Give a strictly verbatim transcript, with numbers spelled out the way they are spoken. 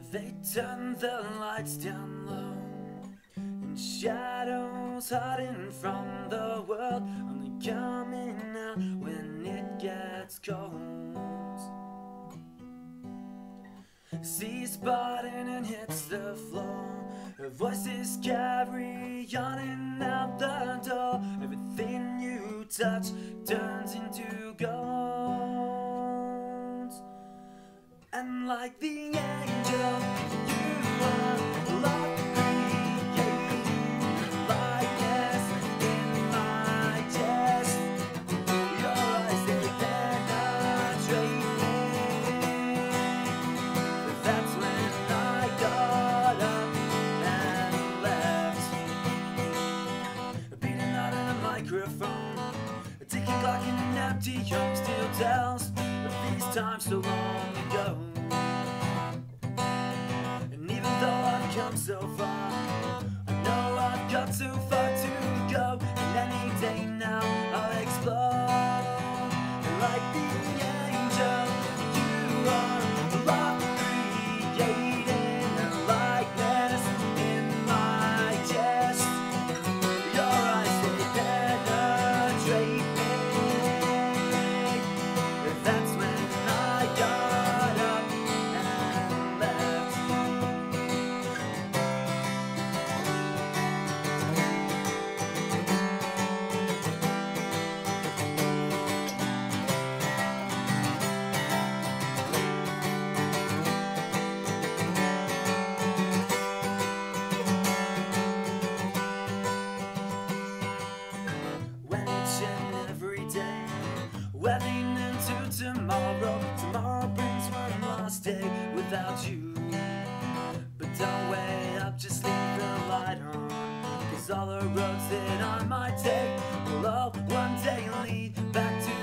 They turn the lights down low, and shadows hiding from the world, only coming out when it gets cold. Seas parting and hits the floor, her voices carry on and out the door. Everything you touch turns into gold. And like the angel, you are love created likeness in my chest. Your eyes, they penetrate me. But that's when I got up and left. Beating out in a microphone, a ticking clock in an empty home still tells of these times so long ago. And even though I've come so far, I know I've got so far to go. And any day now I'll explore. And like the angel, you are love creating a likeness in my chest. Your eyes, they penetrate me. That's when I got up and left. When each and every day wedding into tomorrow, tomorrow brings one last day without you. But don't wait up, just leave the light on, 'cause all the roads that I might take will all one day lead back to